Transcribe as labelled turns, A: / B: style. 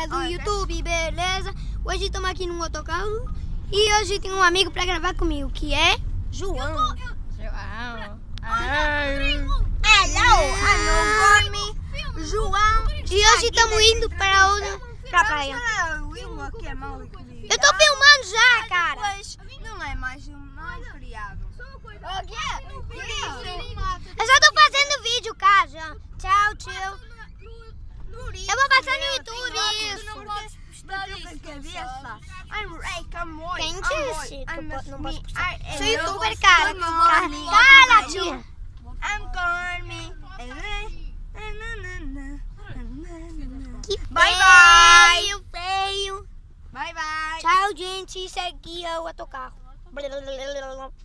A: galera do YouTube, beleza? Hoje estamos aqui no autocarro e hoje tem um amigo pra gravar comigo, que é João. João. E hoje estamos indo pra praia. Eu tô filmando já, cara.
B: Não é mais criado.
A: Eu só tô fazendo vídeo, cara. Tchau, tio. Eu vou passar no YouTube isso. Quem disse que eu não posso postar? Sou youtuber, cara. Cala, tia. Que feio.
B: Bye bye.
A: Tchau, gente. Isso aqui é o autocarro.